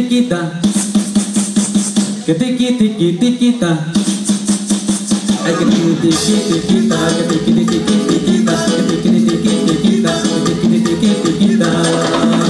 tiquita, que tiqui tiqui tiquita. Ay, que tiqui tiqui tiquita, que tiqui tiqui tiquita, que tiqui tiqui tiquita, que tiqui tiqui tiquita.